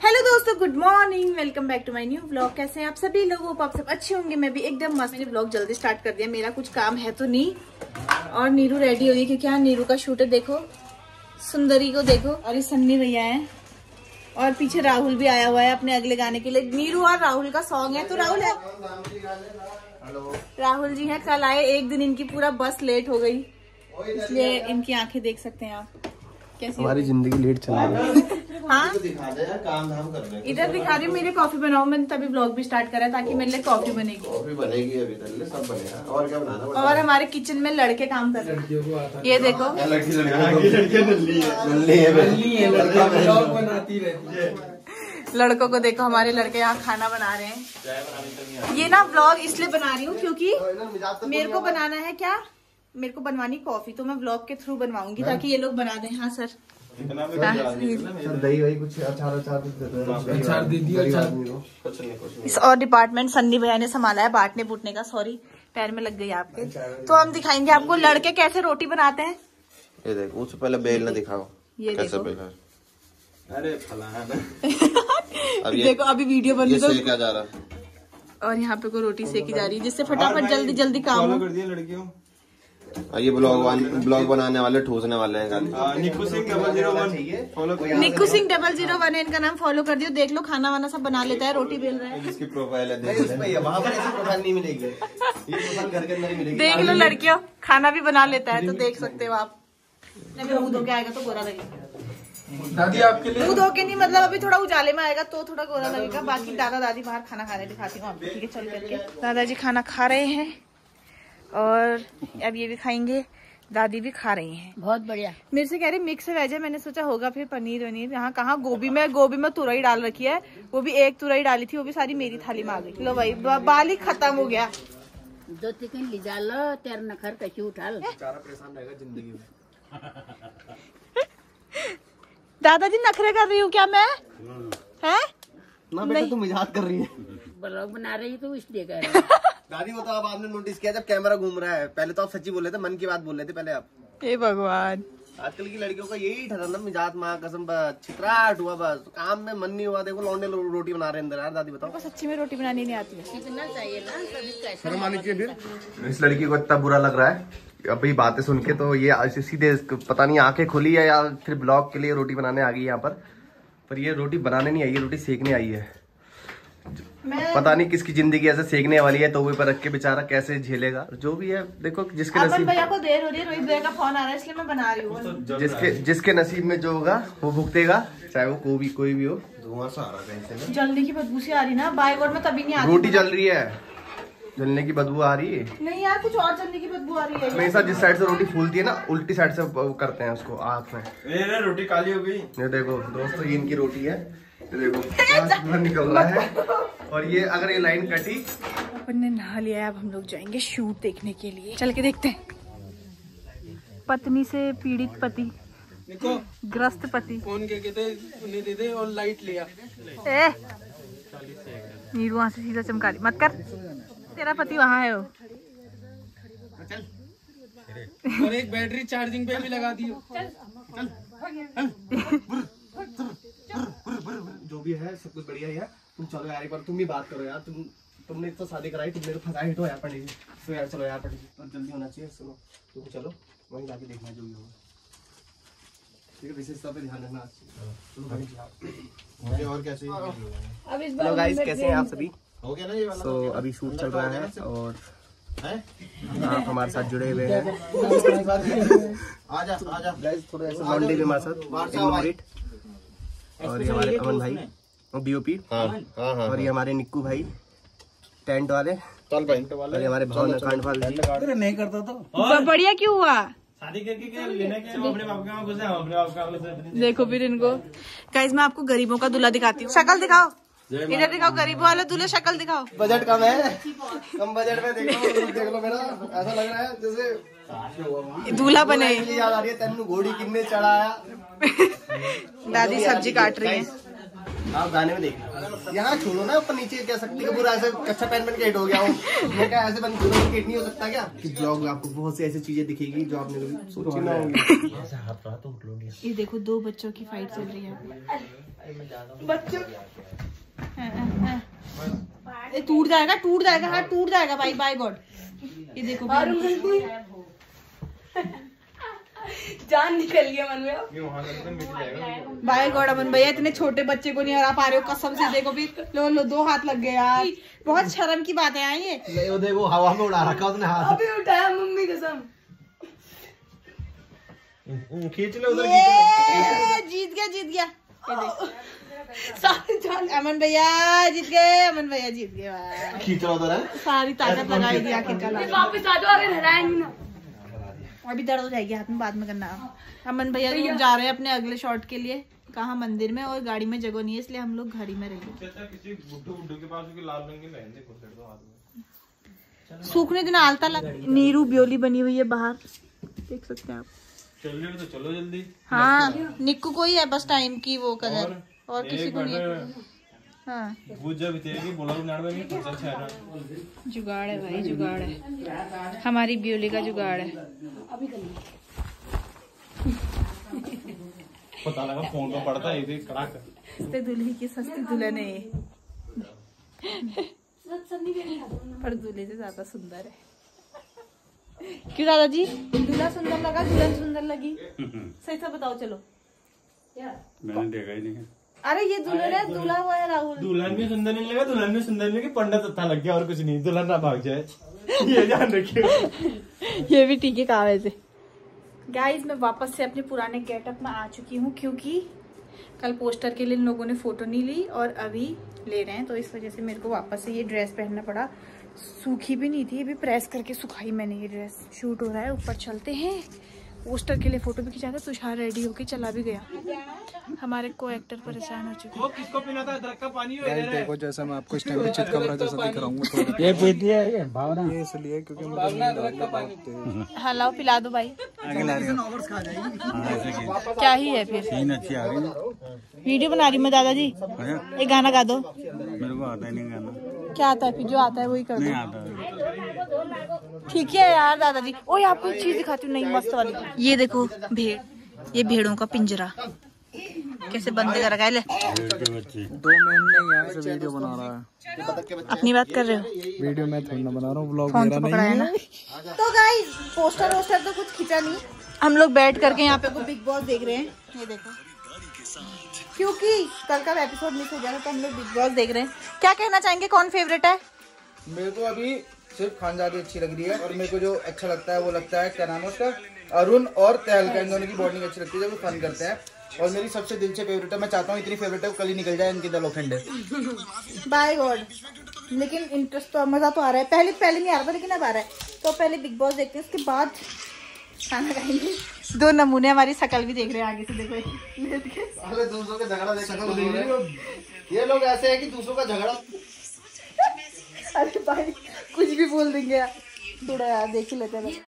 Hello दोस्तों, good morning, welcome back to my new vlog. कैसे हैं आप सभी लोग? आप सब अच्छे होंगे, मैं भी एकदम मस्त। मैंने व्लॉग जल्दी स्टार्ट कर दिया, मेरा कुछ काम है तो नहीं। और नीरू रेडी हो गई क्योंकि यहाँ नीरू का शूट है। देखो सुंदरी को देखो, और ये सन्नी भैया है और पीछे राहुल भी आया हुआ है अपने अगले गाने के लिए। नीरू और राहुल का सॉन्ग है, तो राहुल है, राहुल जी हैं, कल आए, एक दिन इनकी पूरा बस लेट हो गई, इसलिए इनकी आंखें देख सकते हैं आप कैसी हमारी जिंदगी लेट चल रही है। हाँ काम धाम कर रहे हैं। इधर दिखा रही हूँ, मेरे कॉफी बनाओ। मैंने तभी ब्लॉग भी स्टार्ट करा ताकि मेरे लिए कॉफी बनेगी। कॉफी बनेगी अभी तक, सब बनेगा। और क्या बनाना पड़ेगा? और हमारे किचन में लड़के काम कर रहे हैं, ये देखो। लड़कों को देखो, हमारे लड़के यहाँ खाना बना रहे हैं। ये ना व्लॉग इसलिए बना रही हूँ क्योंकि मेरे को बनाना है क्या, मेरे को बनवानी कॉफी, तो मैं व्लॉग के थ्रू बनवाऊंगी ताकि ये लोग बना दें। हाँ सर, दही वही कुछ अचार दे दिया। इस और डिपार्टमेंट सन्नी भैया ने संभाला है, बांटने बूटने का। सॉरी, पैर में लग गई आपके। तो हम दिखाएंगे आपको लड़के कैसे रोटी बनाते हैं। ये देखो, उससे पहले बेल ना दिखाओ, ये कैसे देखो। बेला। अरे फलाना अब देखो, अभी वीडियो बन रही है सेका जा रहा, और यहाँ पे कोई रोटी सेकी जा रही है, जिससे फटाफट जल्दी जल्दी काम हो। लड़कियों ये ब्लॉग बनाने वाले ठूसने वाले हैं गाली। निक्कू सिंह 001 फॉलो करिए। निक्कू सिंह 001 है इनका नाम, फॉलो कर दियो। देख लो, खाना वाना सब बना लेता है, रोटी बेल रहा है। इसकी प्रोफाइल है, वहाँ पर ऐसी प्रोफाइल नहीं मिलेगी, ये प्रोफाइल घर के अंदर ही मिलेगी। देख लो लड़कियों, खाना भी बना लेता है, तो देख सकते हो आप। मुंह धो के आएगा तो गोरा लगेगा। दादी आपके लिए मुंह धो के नहीं, मतलब अभी थोड़ा उजाले में आएगा तो थोड़ा गोरा लगेगा। बाकी दादा दादी बाहर खाना खाने दिखाती हूँ आपको, ठीक है? चल करके दादाजी खाना खा रहे हैं और अब ये भी खाएंगे, दादी भी खा रही हैं। बहुत बढ़िया। मेरे से कह रही मिक्स वेज है, मैंने सोचा होगा फिर पनीर वनीर। यहाँ कहाँ, गोभी में तुरई डाल रखी है, वो भी एक तुरई डाली थी, वो भी सारी मेरी थाली में आ गई। लो भाई, बाल ही खत्म हो गया। 2 चिकन ले जा लो, तेरे नखर कच्ची उठा लो। परेशान रहेगा जिंदगी में। दादाजी नखरे कर रही हूँ क्या मैं? है ना बेटा, तुम मजाक कर रही है। ब्लॉग बना रही तो इसलिए कह रही दादी वो तो अब आपने नोटिस किया, जब कैमरा घूम रहा है, पहले तो आप सच्ची बोल रहे थे, मन की बात बोल रहे थे पहले आप। हे भगवान, आजकल की लड़कियों का यही ठहरा ना, मिजाज माँ कसम, बस छितराहट हुआ, बस काम में मन नहीं हुआ। देखो लौंडे रोटी बना रहे हैं अंदर। यार दादी बताओ, सच्ची में रोटी बनानी नहीं आती है। सीखना चाहिए ना, कभी कैसे। शर्म आनी चाहिए फिर। इस लड़की को इतना बुरा लग रहा है अभी बातें सुन के, तो ये सीधे पता नहीं आंखें खुली है या फिर ब्लॉग के लिए रोटी बनाने आ गई यहाँ पर ये रोटी बनाने नहीं आई है, रोटी सेकने आई है। पता नहीं किसकी जिंदगी ऐसे सेकने वाली है, तो वो पर रख के बेचारा कैसे झेलेगा। जो भी है, देखो जिसके नसीब। भैया को देर हो रही है, रोहित भैया का फोन आ रहा है, इसलिए मैं बना रही हूँ। जिसके नसीब में जो होगा वो भुगतेगा, चाहे वो कोई भी हो। धुआं सा आ रहा है, जल्दी की बदबू सी आ रही ना, बाइक और में तभी नहीं आती। रोटी जल रही है, जलने की बदबू आ रही है। नहीं यार, कुछ और जलने की बदबू आ रही है। हमेशा जिस साइड से रोटी फूलती है ना, उल्टी साइड से करते हैं उसको आँख में। मेरे रोटी काली हो गई। ये देखो दोस्तों, ये इनकी रोटी है, ये देखो निकल रहा है। और ये अगर ये लाइन कटी, अपन ने नहा लिया है, अब हम लोग जाएंगे शूट देखने के लिए। चल के देखते हैं। पत्नी से पीड़ित पति, ग्रस्त पति। फोन के कहते उन्हें दे दे और लाइट लिया। नीरू वहां से सीधा चमका रही, मत कर, तेरा पति वहां है। और एक बैटरी चार्जिंग पे भी लगा दी। जो भी है सब कुछ बढ़िया ही है। तुम चलो यार, एक बार तुम भी बात करो यार। तुमने तो शादी कराई, तुमने तो फंसाई तो यार पंडित जी। तो यार चलो यार पंडित जी, पर जल्दी होना चाहिए। सुनो तुम चलो, वहीं जाके देखना जो भी होगा, ठीक है? विशेषता पे ध्यान रखना। मुझे और कैसे हेलो गाइस, कैसे हैं आप सभी? हो गया ना ये वाला? तो अभी शूट चल रहा है और आप हमारे साथ जुड़े हुए हैं। आजा गाइस, थोड़ा ऐसे लौंडे भी हमारे साथ। और ये हमारे अमन भाई बीओपी, और ये हमारे निक्कू भाई टेंट वाले, और ये हमारे भावना कांडवाल जी। नहीं करता तो बढ़िया क्यों हुआ? शादी करके लेने के अपने बाप का घुसे, हम अपने बाप का। देखो फिर इनको। गाइस, मैं आपको गरीबों का दूल्हा दिखाती हूँ। शक्ल दिखाओ, इधर दिखाओ, गरीबों वाले दूल्हे शक्ल दिखाओ। बजट कम है, कम बजट में देख लो मेरा, ऐसा लग रहा है जैसे दूल्हा बने। याद आ रही है, तेनू घोड़ी किन्ने चढ़ाया। दादी सब्जी काट रही है। आप गाने में देखना, यहाँ छोड़ो ना, ऊपर नीचे कह सकती है पूरा ऐसे कच्चा पैन के हिट हो गया हूँ मैं। क्या ऐसे बन हिट नहीं हो सकता क्या? कि ब्लॉग में आपको बहुत सी ऐसी चीजें दिखेगी जो आपने कभी सोची ना होगी। ये देखो, 2 बच्चों की फाइट चल रही है। बच्चों टूट जाएगा हाँ टूट जाएगा भाई। बाय गॉड ये देखो जान निकल गया मन में। बाय गॉड अमन भैया इतने छोटे बच्चे को नहीं हरा पा रहे हो कसम से। देखो भी लो 2 हाथ लग गए यार, बहुत शर्म की बात है यार ये। देखो हवा में उड़ा रखा उसने हाथ। अभी उठाया मम्मी कसम। खींच लो उधर। जीत गया अमन भैया जीत गए। खींच रहा उधर है। सारी ताकत लगाई दी आखिरकार। वापस आ जाओ, अगर हराएंगे ना अभी दर्द हो जाएगी हाथ में, बाद में करना। अमन भैया लोग जा रहे हैं अपने अगले शॉट के लिए। कहाँ मंदिर में, और गाड़ी में जगह नहीं है इसलिए हम लोग घर ही में रहेंगे। सूखने दिन आलता लगा। नीरू ब्योली बनी हुई है बाहर, देख सकते हैं आप। तो चलो जल्दी। हाँ निक्कू को ही है बस टाइम की वो कदर, और किसी को नहीं। हाँ जुगाड़ है भाई, जुगाड़ है हमारी ब्योली का जुगाड़ है। पता लगा फोन पर पड़ता है सस्ते दूल्हे की सस्ती दुल्हन है ये। पर दूल्हे से ज्यादा सुंदर है। क्यों दादाजी? दूल्हा सुंदर लगा, दुल्हन सुंदर लगी? सही से बताओ चलो। मैंने देखा ही नहीं। अरे ये दुल्हन है, दूल्हा हुआ है राहुल। दुल्हन भी सुंदर नहीं लगा, दुल्हन भी सुंदर नहीं लगी, पंडित अच्छा लग गया और कुछ नहीं। दुल्हन ना भाग जाए ये ध्यान रखिएगा। ये भी ठीक है कहा वैसे। गाइज मैं वापस से अपने पुराने गेटअप में आ चुकी हूँ, क्योंकि कल पोस्टर के लिए इन लोगों ने फोटो नहीं ली और अभी ले रहे हैं, तो इस वजह से मेरे को वापस से ये ड्रेस पहनना पड़ा। सूखी भी नहीं थी, अभी प्रेस करके सुखाई मैंने ये ड्रेस। शूट हो रहा है, ऊपर चलते हैं। पोस्टर के लिए फोटो भी खिंचा था, तुषार रेडी होके चला भी गया। हमारे को एक्टर परेशान हो चुके हैं। किसको पीना था अदरक का पानी? देखो जैसा मैं आपको इस टाइम पे चित कमरा जैसा दिख रहा हूँ, ये पीती है भावना, ये इसलिए क्योंकि मुझे नींद आ रही है बहुत तेज। हाँ लाओ पिला दो भाई। क्या ही है फिर, सीन अच्छी आ रही है। वीडियो बना रही मैं दादाजी। एक गाना गा दो। मेरे को आता नहीं गाना। क्या आता है फिर? जो आता है वही कर दो। ठीक है यार दादाजी। ओए आपको एक चीज दिखाती हूँ, नहीं मस्त वाली। ये देखो भेड़, ये भेड़ों का पिंजरा कैसे बंद कर रखा है। 2 महीने यहाँ से वीडियो बना रहा है। अपनी बात कर रहे हो? वीडियो मैं थोड़ी ना बना रहा हूँ, ब्लॉग फोन मेरा तो नहीं पकड़ा है ना। तो गाइस पोस्टर वोस्टर तो कुछ खींचा नहीं, हम लोग बैठ करके यहाँ पे बिग बॉस देख रहे हैं। ये देखो, क्योंकि कल का एपिसोड मिस हो जाएगा तो हम लोग बिग बॉस देख रहे हैं। क्या कहना चाहेंगे, कौन फेवरेट है? मेरे को अभी सिर्फ खानजादी अच्छी लग रही है, और मेरे को जो अच्छा लगता है वो लगता है, क्या नाम है उसका, अरुण और तहलका। इन दोनों की बॉन्डिंग अच्छी लगती है जब वो फन करते हैं। और मेरी सबसे दिल से फेवरेट है, मैं चाहता हूँ इतनी फेवरेट है कल ही निकल जाए इनकी दल ऑफेंडर। बाय गॉड, लेकिन इंटरेस्ट तो मजा तो आ रहा है। पहले नहीं आ रहा था, लेकिन अब आ रहा है। तो पहले बिग बॉस देखते हैं, उसके बाद खाना खाएंगे। 2 नमूने हमारी शकल भी देख रहे हैं आगे से, देखो अरे दूसरों का झगड़ा देख ये लोग ऐसे है कि दूसरों का झगड़ा। अरे भाई कुछ भी बोल देंगे यार, थोड़ा यार देख ही लेते हैं।